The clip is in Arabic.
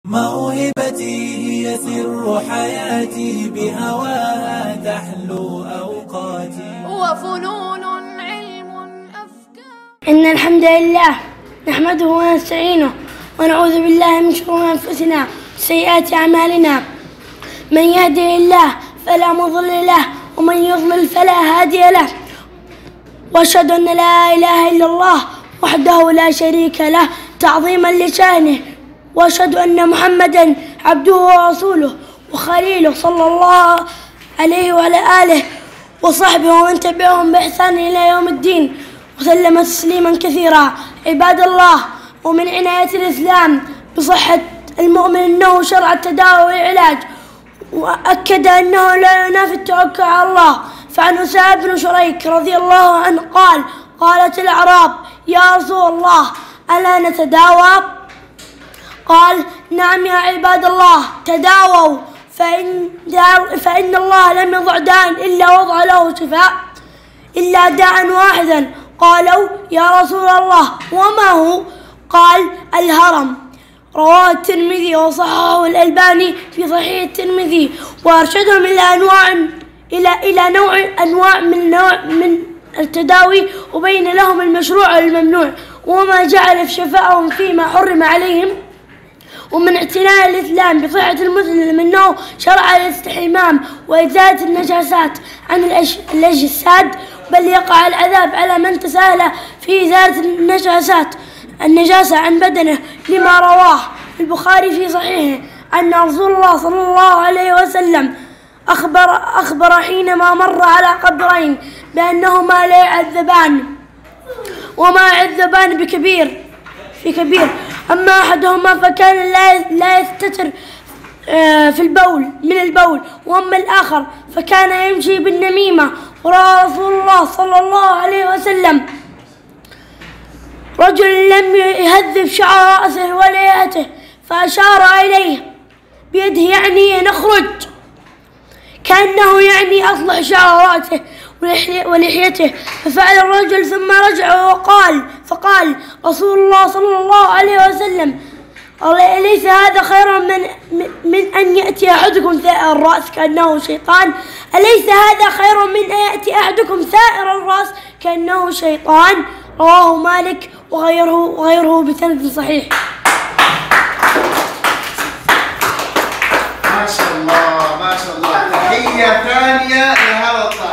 موهبتي هي سر حياتي، بهواها تحلو أوقاتي. وفنون علم أفكار. إن الحمد لله نحمده ونستعينه ونعوذ بالله من شرور أنفسنا وسيئات أعمالنا. من يهده الله فلا مضل له ومن يضلل فلا هادي له، وأشهد أن لا إله إلا الله وحده لا شريك له تعظيما لشأنه، وأشهد أن محمدا عبده ورسوله وخليله صلى الله عليه وعلى آله وصحبه ومن تبعهم بإحسان إلى يوم الدين، وسلم تسليما كثيرا. عباد الله، ومن عناية الإسلام بصحة المؤمن أنه شرع التداوي والعلاج، وأكد أنه لا ينافي التوكل على الله. فعن أسامة بن شريك رضي الله عنه قال: قالت الأعراب: يا رسول الله ألا نتداوى؟ قال: نعم يا عباد الله، تداووا، فإن الله لم يضع داء إلا وضع له شفاء إلا داء واحدا. قالوا: يا رسول الله وما هو؟ قال: الهرم. رواه الترمذي وصححه الألباني في صحيح الترمذي، وأرشدهم إلى أنواع من التداوي، وبين لهم المشروع والممنوع، وما جعل في شفاءهم فيما حرم عليهم. ومن اعتناء الإسلام بصحة المسلم أنه شرع الاستحمام وإزالة النجاسات عن الأجساد، بل يقع العذاب على من تساهل في إزالة النجاسة عن بدنه، لما رواه البخاري في صحيحه أن رسول الله صلى الله عليه وسلم أخبر حينما مر على قبرين بأنهما لا يعذبان، وما يعذبان في كبير. أما أحدهما فكان لا يستتر من البول، وأما الآخر فكان يمشي بالنميمة. ورأى رسول الله صلى الله عليه وسلم رجل لم يهذب شعر رأسه ولياته، فأشار إليه بيده يعني نخرج، كأنه يعني أصلح شعر رأسه ولحيته. ففعل الرجل ثم رجع فقال رسول الله صلى الله عليه وسلم: أليس هذا خير من أن يأتي أحدكم ثائر الرأس كأنه شيطان؟ أليس هذا خير من أن يأتي أحدكم ثائر الرأس كأنه شيطان؟ رواه مالك وغيره بسند صحيح. ما شاء الله ما شاء الله. تحية ثانية لهذا الطالب.